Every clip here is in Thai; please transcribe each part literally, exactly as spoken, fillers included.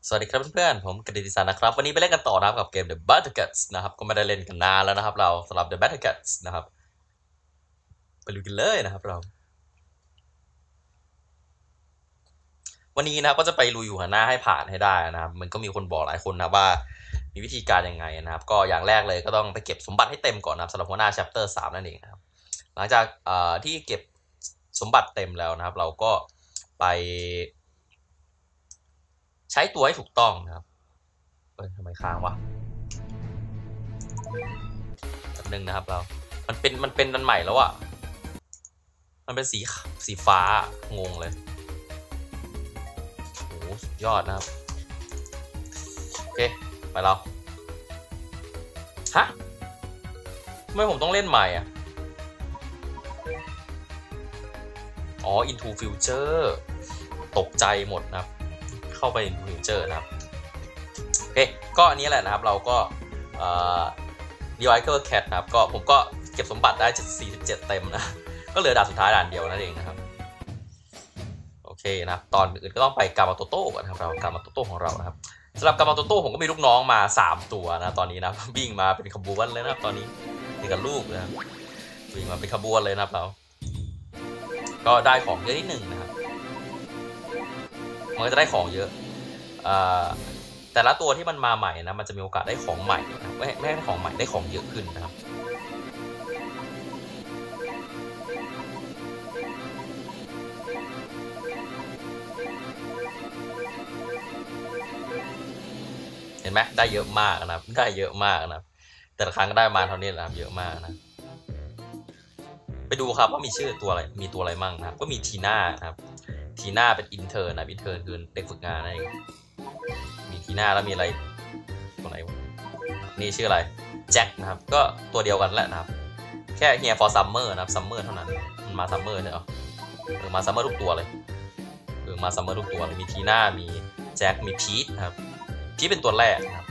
สวัสดีครับเพื่อนๆผมกฤติศักดิ์นะครับวันนี้ไปเล่นกันต่อนะครับกับเกม The Battle Cats นะครับก็ไม่ได้เล่นกันนานแล้วนะครับเราสำหรับ The Battle Cats นะครับไปลุยกันเลยนะครับเราวันนี้นะครับก็จะไปลุยอยู่หันหน้าให้ผ่านให้ได้นะครับมันก็มีคนบอกหลายคนนะว่ามีวิธีการยังไงนะครับก็อย่างแรกเลยก็ต้องไปเก็บสมบัติให้เต็มก่อนนะครับสำหรับหัวหน้า chapter สามนั่นเองนะครับหลังจากที่เก็บสมบัติเต็มแล้วนะครับเราก็ไปใช้ตัวให้ถูกต้องนะครับเฮ้ยทำไมค้างวะแป๊บนึงนะครับเรามันเป็นมันเป็นอันใหม่แล้วอะมันเป็นสีสีฟ้างงเลยโอ้สุดยอดนะครับโอเคไปเราฮะทำไมผมต้องเล่นใหม่อ่ะอ๋อ Into Future ตกใจหมดนะครับเข้าไป Into Future นะครับโอเคก็อันนี้แหละนะครับเราก็เอ่อ Revival Cat นะครับก็ผมก็เก็บสมบัติได้สี่สิบเจ็ดเต็มนะก็เหลือด่านสุดท้ายด่านเดียวนั่นเองนะครับโอเคนะครับตอนอื่นก็ต้องไปกามาโตโต้ก่อนนะครับเรากามาโตโต้ของเรานะครับสำหรับกามาโตโต้ผมก็มีลูกน้องมาสามตัวนะตอนนี้นะวิ่งมาเป็นขบวนเลยนะครับตอนนี้นี่กับลูกนะวิ่งมาเป็นขบวนเลยนะครับเราก็ได้ของเยอะนิดหนึ่งนะครับมันก็จะได้ของเยอะแต่ละตัวที่มันมาใหม่นะมันจะมีโอกาสได้ของใหม่นะไม่ไม่ได้ของใหม่ได้ของเยอะขึ้นนะครับเห็นไหมได้เยอะมากนะครับได้เยอะมากนะครับแต่ละครั้งก็ได้มาเท่านี้นะครับเยอะมากนะไปดูครับว่ามีชื่อตัวอะไรมีตัวอะไรมั่งนะครับก็มีทีน่านะครับทีน่าเป็นอินเทอร์นะอินเทอร์คือเด็กฝึกงานนั่นเองมีทีน่าแล้วมีอะไรตัวไหนนี่ชื่ออะไรแจ็คนะครับก็ตัวเดียวกันแหละนะครับแค่เฮีย for summer นะครับ summer เท่านั้นมันมา summer เนี่ยเหรอเออมา summer ทุกตัวเลยเออมา summer ทุกตัวเลยมีทีน่ามีแจ็คมีพีทนะครับพีทเป็นตัวแรกนะครับ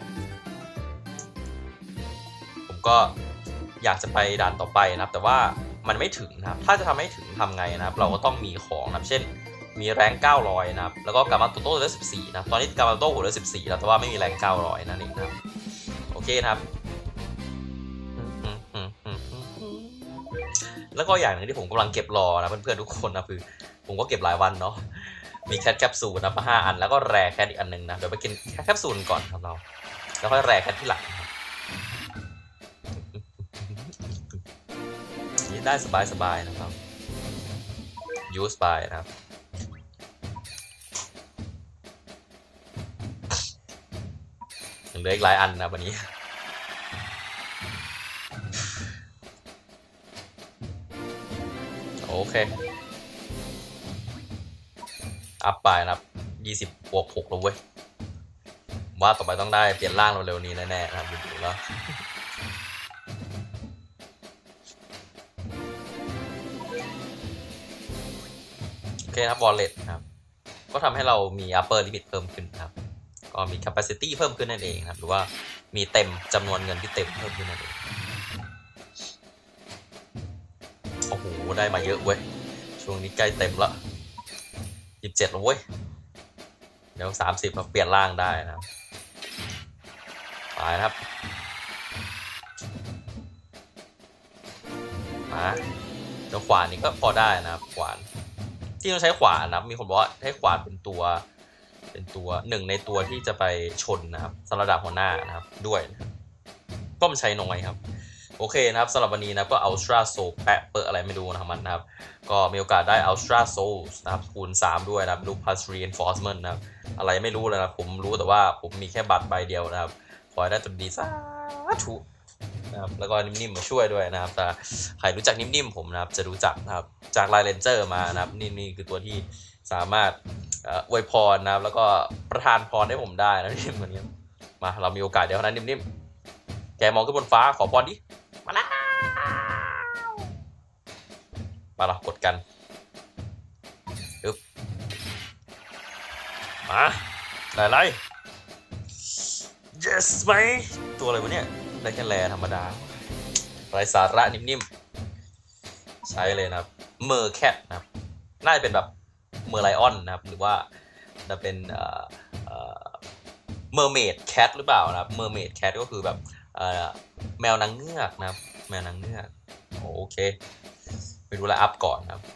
ผมก็อยากจะไปด่านต่อไปนะครับแต่ว่ามันไม่ถึงนะครับถ้าจะทำให้ถึงทำไงนะครับเราก็ต้องมีของนะครับเช่นมีแรงเก้าร้อยนะครับแล้วก็กามาโตโต้เหลือสิบสี่นะตอนนี้กามาโตโต้เหลือสิบสี่แล้วแต่ว่าไม่มีแรงเก้าร้อยนั่นเองนะครับโอเคนะครับแล้วก็อย่างหนึ่งที่ผมกำลังเก็บรอนะเพื่อนๆทุกคนนะคือผมก็เก็บหลายวันเนาะมีแคทแคปซูลนะมาห้าอันแล้วก็แรแคทอีกอันหนึ่งนะเดี๋ยวไปกินแคทแคปซูลก่อนครับเราแล้วค่อยแรแคทที่หลังนี่ได้สบายๆนะครับยูสไปนะครับเหลืออีกหลายอันนะวันนี้โอเคอัพไปนะครับยี่สิบบวกหกแล้วเว้ยว่าต่อไปต้องได้เปลี่ยนร่างเร็วๆนี้แน่ๆนะครับดูแล้วโอเคครับวอลเล็ตครับก็ทำให้เรามี upper limit เพิ่มขึ้นครับก็มี capacity เพิ่มขึ้นนั่นเองครับหรือว่ามีเต็มจำนวนเงินที่เต็มเพิ่มขึ้นนั่นเองโอ้โหได้มาเยอะเว้ยช่วงนี้ใกล้เต็มละยี่สิบเจ็ดแล้วเว้ยเดี๋ยวสามสิบมาเปลี่ยนร่างได้นะครับไปนะครับมาเดี๋ยวขวานนี้ก็พอได้นะครับขวานที่ต้องใช้ขวานนะครับมีคนบอกว่าให้ขวานเป็นตัวเป็นตัวหนึ่งในตัวที่จะไปชนนะครับสำหรับดาบหัวหน้านะครับด้วยก็มันใช้น้อยครับโอเคนะครับสำหรับวันนี้นะก็อัลตร้าโซแปะเปิดอะไรไม่รู้นะครับมันนะครับก็มีโอกาสได้อัลตร้าโซนะครับคูณสามด้วยนะครับลูกพลัสรีเอนฟอร์สเมนต์นะครับอะไรไม่รู้เลยนะผมรู้แต่ว่าผมมีแค่บัตรใบเดียวนะครับขอให้ได้ตัวดีสาธุนะครับแล้วก็นิ่มๆมาช่วยด้วยนะครับแต่ใครรู้จักนิ่มๆผมนะครับจะรู้จักนะครับจากไลน์เลนเจอร์มานะครับนี่นี่คือตัวที่สามารถอวยพรนะครับแล้วก็ประทานพรให้ผมได้นะนิ่มวันนี้มาเรามีโอกาสเดี๋ยวนั้นนิ่มๆแกมองขึ้นบนฟ้าขอพรดิมาแล้วมาเรากดกันปึ๊บมาได้ไร yes ไหมตัวอะไรวะเนี่ยได้แค่แลธรรมดาไรสาระนิ่มๆใช้เลยนะครับเมอร์แคทนะครับน่าจะเป็นแบบเมอร์ไลออนนะครับหรือว่าจะเป็นเมอร์เมดแคทหรือเปล่านะครับเมอร์เมดแคทก็คือแบบแมวนางเงือกนะครับแมวนางเงือกโอเคไปดูแลอัพก่อนนะครับ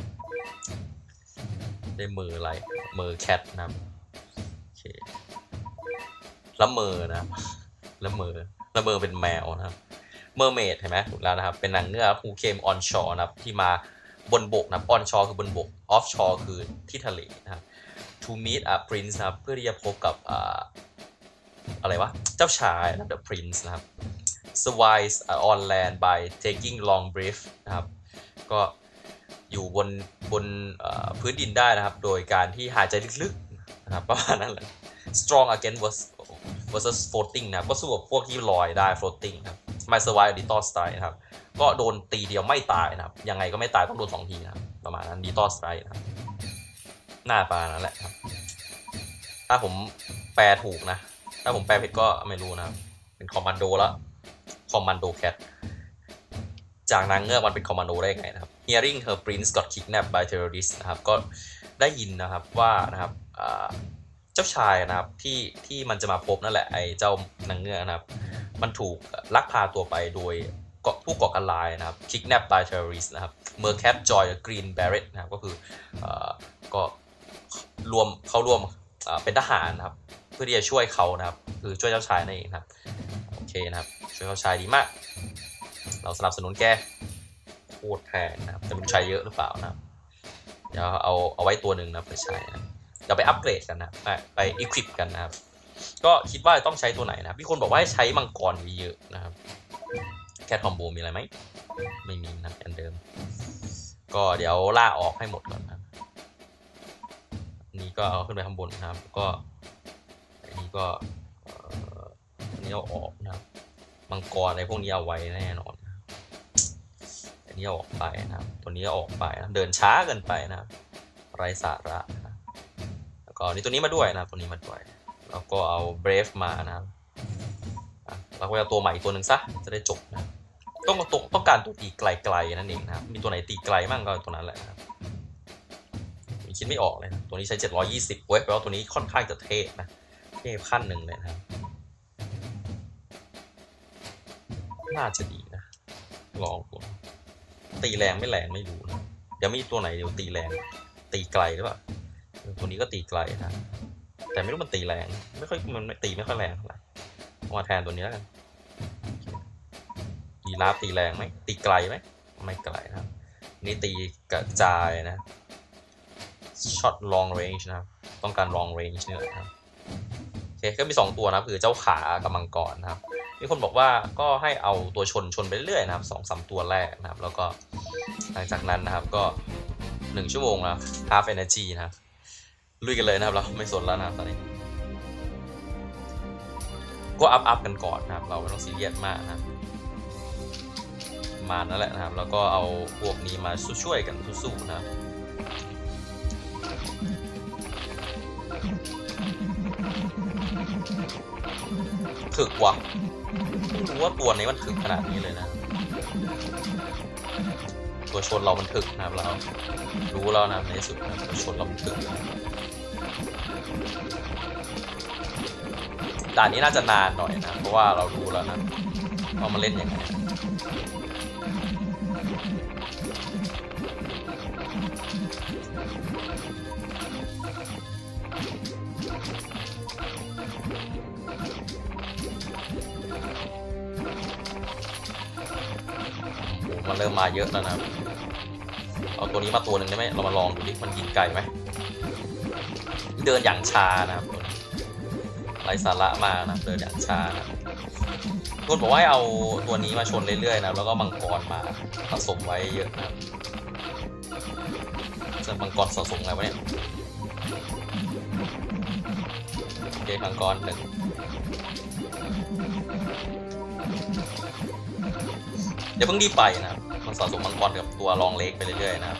ได้มืออะไรมือแคทนะครับโอเคละเมอนะครับละเมอละเมอเป็นแมวนะครับเมอร์เมดเห็นไหมถูกแล้วนะครับเป็นนางเงือกฮูเคมออนชอร์นะครับที่มาบนบกนะออนชอร์คือบนบกออฟชอร์คือที่ทะเลนะครับ to meet a prince นะครับเพื่อที่จะพบกับอะไรวะเจ้าชายนะ the prince นะครับ survive on land by taking long breath นะครับก็อยู่บนบนพื้นดินได้นะครับโดยการที่หายใจลึกๆนะครับประมาณนั้นแหละ strong against versus floating นะครับก็สู้กับพวกที่ลอยได้ floating นะครับ my survive little strike นะครับก็โดนตีเดียวไม่ตายนะครับยังไงก็ไม่ตายต้องโดนสองทีนะครับประมาณนั้น little strike นะครับหน้าประมาณนั้นแหละครับถ้าผมแปลถูกนะถ้าผมแปลผิดก็ไม่รู้นะครับเป็นคอมมานโดแล้วคอมมานโดแคทจากนางเงือกมันเป็นคอมมานโดได้ไงนะครับ hearing her prince got kidnapped by terrorists นะครับก็ได้ยินนะครับว่านะครับเจ้าชายนะครับที่ที่มันจะมาพบนั่นแหละไอ้เจ้านางเงือกนะครับมันถูกลักพาตัวไปโดยผู้ก่อการร้ายนะครับ kidnapped by terrorists นะครับ mercat joy green beret นะครับก็คือก็รวมเข้าร่วมเป็นทหารนะครับเพื่อที่จะช่วยเขานะครับคือช่วยเจ้าชายนั่นเองครับโอเคนะครับช่วยเจ้าชายดีมากเราสนับสนุนแกโคตรแพงนะครับแต่ไม่รู้ใช้เยอะหรือเปล่านะครับเดี๋ยวเอาเอาไว้ตัวหนึ่งนะไปใช้นะเดี๋ยวไปอัปเกรดกันนะไปไปอีควิปกันนะครับก็คิดว่าต้องใช้ตัวไหนนะพี่คนบอกว่าให้ใช้มังกรเยอะนะครับแค่ทอมโบมีอะไรไหมไม่มีนะอันเดิมก็เดี๋ยวล่าออกให้หมดก่อนนะนี่ก็เอาขึ้นไปข้างบนนะครับก็อันนี้ก็อันนี้เอาออกนะครับมังกรอะไรพวกนี้เอาไว้แน่นอนอันนี้เอาออกไปนะครับตัวนี้เอาออกไปนะเดินช้าเกินไปนะครับไร้สาระนะแล้วก็นี่ตัวนี้มาด้วยนะตัวนี้มาด้วยแล้วก็เอาเบรฟมานะครับแล้วก็เอาตัวใหม่ตัวหนึ่งซะจะได้จบนะต้องต้องต้องการตัวตีไกลๆนั่นเองนะครับมีตัวไหนตีไกลมั่งก็ตัวนั้นแหละนะครับคิดไม่ออกเลยนะตัวนี้ใช้เจ็ดร้อยยี่สิบเว้ยแปลว่าตัวนี้ค่อนข้างจะเทพนะเทพขั้นหนึ่งเลยนะครับน่าจะดีนะลองดูตีแรงไม่แรงไม่รู้นะเดี๋ยวมีตัวไหนเดี๋ยวตีแรงตีไกลหรือเปล่าตัวนี้ก็ตีไกลนะแต่ไม่รู้มันตีแรงไม่ค่อยมันตีไม่ค่อยแรงเท่าไหร่มาแทนตัวนี้แล้วกันยีราฟตีแรงไหมตีไกลไหมไม่ไกลนะครับนี่ตีกระจายนะช็อต long range นะครับต้องการ long range นี่แหละครับโอเคก็มีสองตัวนะคือเจ้าขากับมังกรนะครับมีคนบอกว่าก็ให้เอาตัวชนชนไปเรื่อยนะครับ สองสาม ตัวแรกนะครับแล้วก็หลังจากนั้นนะครับก็หนึ่งชั่วโมงนะ half energy นะครับลุยกันเลยนะครับเราไม่สนแล้วนะครับตอนนี้ก็อัพอัพกันก่อนนะครับเราไม่ต้องซีเรียสมากนะครับมานั่นแหละนะครับแล้วก็เอาพวกนี้มาช่วยกันสู้ๆนะครับถึกว่ะไม่รู้ว่าตัวนี้มันถึกขนาดนี้เลยนะตัวชนเรามันถึกนะครับเรารู้แล้วนะในที่สุดนะตัวชนเรามันถึกด่านนี้น่าจะนานหน่อยนะเพราะว่าเรารู้แล้วนะว่ามาเล่นยังไงมันเริ่มมาเยอะแล้วนะเอาตัวนี้มาตัวหนึ่งได้ไหมเรามาลองดูดิมันยิงไกลไหมเดินอย่างช้านะครับไร้สาระมากนะเดินอย่างช้านะคนบอกว่าให้เอาตัวนี้มาชนเรื่อยๆนะแล้วก็มังกรมาผสมไว้เยอะนะจะมังกรสะสมอะไรวะเนี่ยโอเคมังกรหนึ่งเดี๋ยวเพิ่งรีบไปนะครับมันสะสมมังกรกับตัวรองเล็กไปเรื่อยๆนะครับ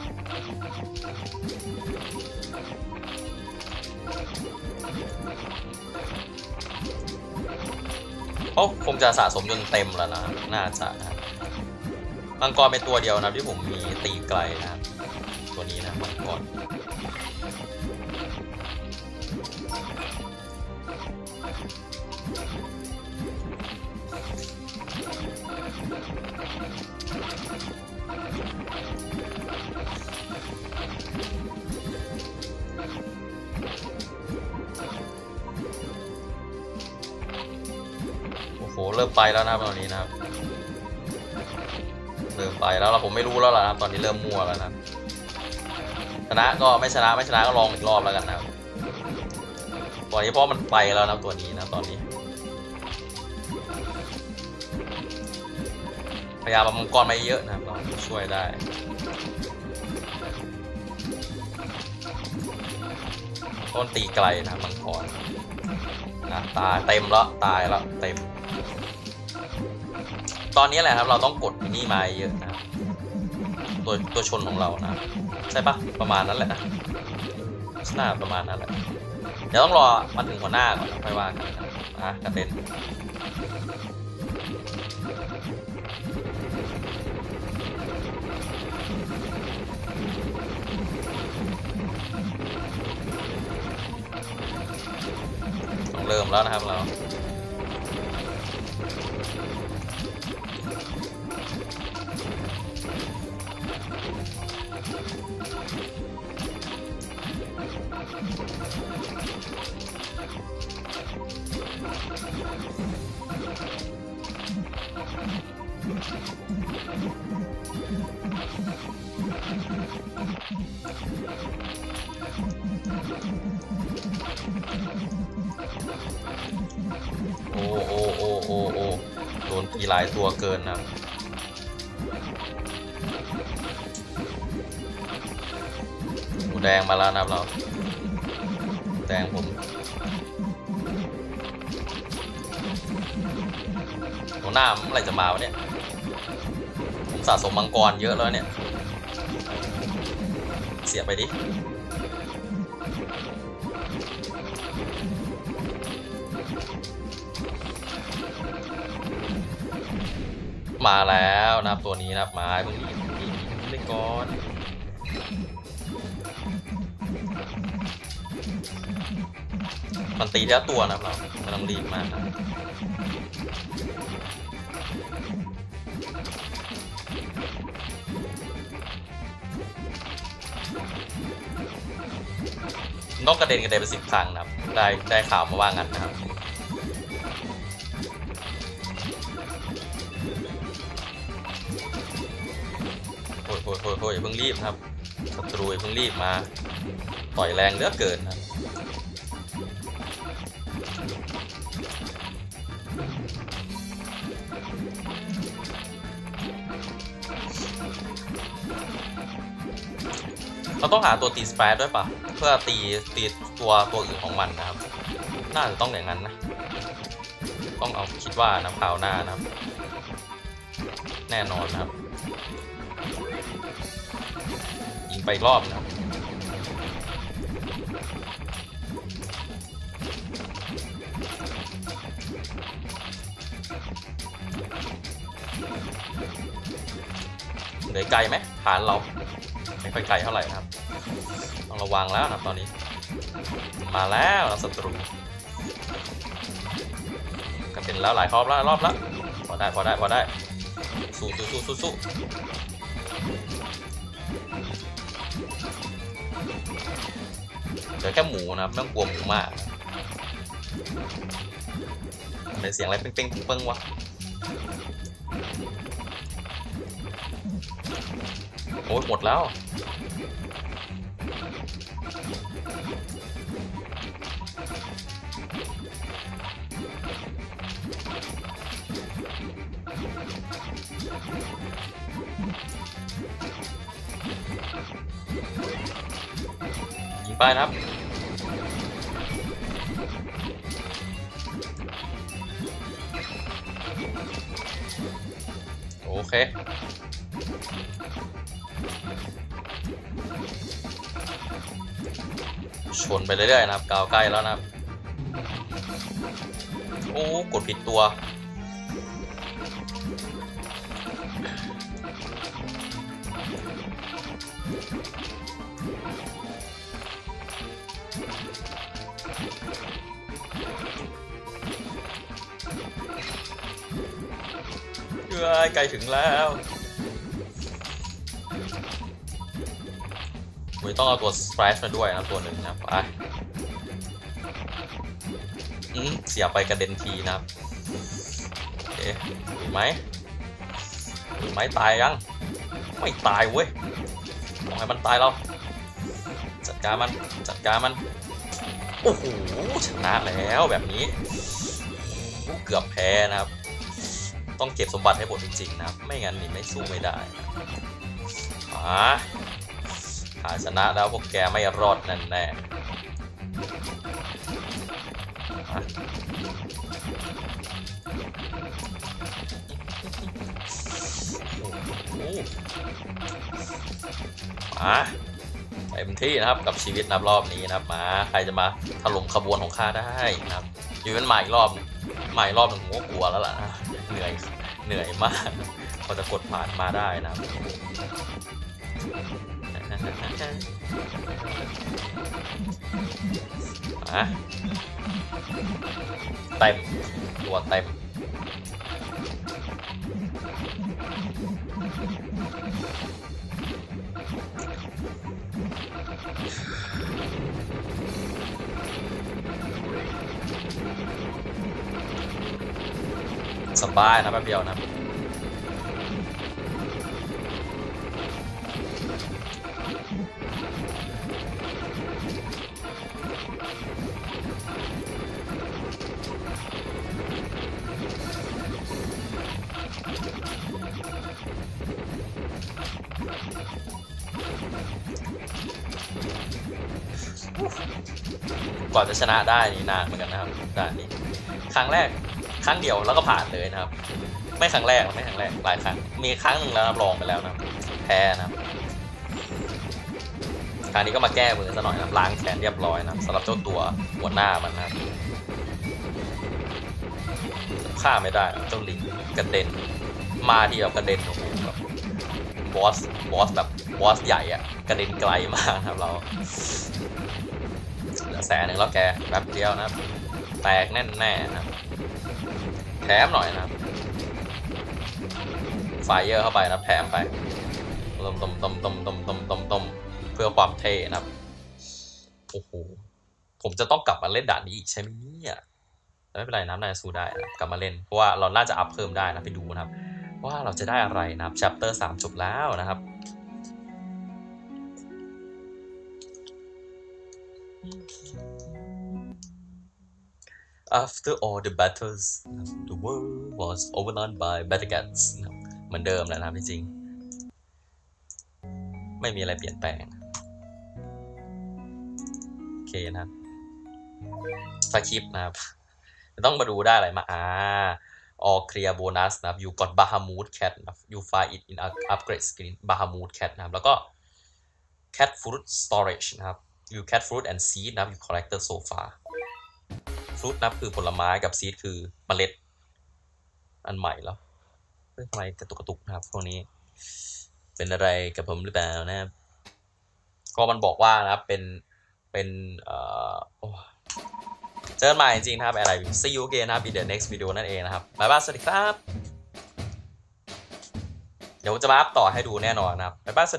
เขาคงจะสะสมจนเต็มแล้วนะน่าจะนะมังกรเป็นตัวเดียวนะที่ผมมีตีไกลนะครับตัวนี้นะมังกรโอ้โหเริ่มไปแล้วนะครับตอนนี้นะครับเริ่มไปแล้วเราผมไม่รู้แล้วล่ะครับตอนนี้เริ่มมั่วแล้วนะชนะก็ไม่ชนะไม่ชนะก็ลองอีกรอบแล้วกันนะครับตัวนี้เพราะมันไปแล้วนะตัวนี้นะตอนนี้พยายามเอามังกรมาเยอะนะครับเราช่วยได้ต้นตีไกลนะมังกรนะตายเต็มแล้วตายแล้วเต็มตอนนี้แหละครับเราต้องกดนี่มาเยอะนะตัวตัวชนของเรานะใช่ปะประมาณนั้นแหละนะน่าประมาณนั้นแหละเดี๋ยวต้องรอมาถึงหัวหน้าก่อนค่อยว่ากันนะกระเด็นต้องเริ่มแล้วนะครับเราโอ้โอ้โอ้โอ้โอ้โดนตีหลายตัวเกินนะหมูแดงมาแล้วนะครับเราแดงผมหัวหน้าเมื่อไหร่จะมาวะเนี่ยผมสะสมมังกรเยอะแล้วเนี่ยเสียไปดิมาแล้วนะครับตัวนี้นะครับไม้พวกนี้เล่นก่อนมันตีแล้วตัวนะครับเราไม่ต้องรีบมากนะต้องกระเด็นกระเด็นไปสิบครั้งนะครับได้ได้ข่าวมาว่างั้นนะครับโอ้ยโอ้ยโอ้ยโอ้ยอย่าเพิ่งรีบครับศัตรูอย่าเพิ่งรีบมาต่อยแรงเหลือเกินนะเราต้องหาตัวตีสเปรดด้วยปะเพื่อตีตีตัวตัวอื่นของมันนะครับน่าจะต้องอย่างนั้นนะต้องเอาคิดว่านะคราวหน้านะครับแน่นอนนะครับยิงไปรอบนะครับเหลือไกลไหมฐานเราไม่ค่อยไกลเท่าไหร่นะครับต้องระวังแล้วนะตอนนี้มาแล้วนะศัตรูกันเป็นแล้วหลายรอบแล้วรอบแล้วพอได้พอได้พอได้สู้สู้สู้สู้สู้เจอแค่หมูนะครับไม่ต้องกลัวหมูมากเป็นเสียงอะไรเป้งๆเปิ้งๆวะโอ้ยหมดแล้วยิงไปนะครับโอเคชนไปเรื่อยๆนะครับกาวใกล้แล้วนะครับโอ้กดผิดตัวอใกล้ถึงแล้วไม่ต้องเอาตัวสเปรชมาด้วยนะตัวหนึ่งนะไปอืมเสียไปกระเด็นทีนะครับโอเคถูกไหมถูกไหมตายยังไม่ตายเว้ยมองให้มันตายเราจัดการมันจัดการมันโอ้โหชนะแล้วแบบนี้เกือบแพ้นะครับต้องเก็บสมบัติให้หมดจริงๆนะครับไม่งั้นนี่ไม่สู้ไม่ได้มาถ้าชนะแล้วพวกแกไม่รอดแน่แน่มาเต็มที่นะครับกับชีวิตนับรอบนี้นะครับมาใครจะมาถล่มขบวนของข้าได้นะครับอยู่กันมาอีกรอบมาอีกรอบหนึ่งผมก็กลัวแล้วล่ะนะเหนื่อยเหนื่อยมากพอจะกดผ่านมาได้นะครับมาเต็มตัวเต็มสบายนะแป๊บเดียวนะก่อนจะชนะได้นี่นานเหมือนกันนะครับด่านนี้ครั้งแรกครั้งเดียวแล้วก็ผ่านเลยนะครับไม่ครั้งแรกไม่ครั้งแรกหลายครั้งมีครั้งหนึ่งแล้วลองไปแล้วนะแพ้นะครับครั้งนี้ก็มาแก้มือซะหน่อยนะล้างแค้นเรียบร้อยนะสำหรับเจ้าตัวหัวหน้ามันนะครับฆ่าไม่ได้เจ้าลิงกระเด็นมาที่แบบกระเด็นโอ้โหแบบบอสบอสแบบบอสใหญ่อะกระเด็นไกลมากครับเราเหลือแสนหนึ่งแล้วแกแป๊บเดียวนะครับแตกแน่นแน่นะครับแถมหน่อยนะครับไฟเยอร์เข้าไปนะแถมไปต้มต้มต้มต้มต้มต้มต้มต้มเพื่อความเท่นะครับโอ้โหผมจะต้องกลับมาเล่นด่านนี้อีกใช่ไหมเนี่ยแต่ไม่เป็นไรนะนายสู้ได้นะกลับมาเล่นเพราะว่าเราน่าจะอัพเพิ่มได้นะไปดูนะครับว่าเราจะได้อะไรนะครับ chapter สามจบแล้วนะครับ After all the battles the world was overrun by battle cats เหมือนเดิมแหละนะครับจริงๆไม่มีอะไรเปลี่ยนแปลงโอเคนะครับสคริปต์นะครับต้องมาดูได้อะไรมาอ่า all clear bonus นะครับ you got Bahamut cat นะครับ you find it in upgrade screen Bahamut cat นะครับแล้วก็ cat fruit storage นะครับ you cat fruit and seed นะครับ you collected so far ฟรุตนับคือผลไม้กับซีดคือเมล็ดอันใหม่แล้วเฮ้ยทำไมกระตุกกระตุกนะครับพวกนี้เป็นอะไรกับผมหรือเปล่านะครับก็มันบอกว่านะครับเป็นเป็นเอ่อเจอกันใหม่จริงๆนะครับอะไร see you again นะครับ in the next video นั่นเองนะครับบ๊ายบายสวัสดีครับเดี๋ยวจะมาอัพต่อให้ดูแน่นอนนะครับบ๊ายบาย